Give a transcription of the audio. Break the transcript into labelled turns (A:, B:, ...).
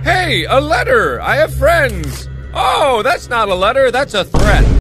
A: Hey, a letter! I have friends! Oh, that's not a letter, that's a threat.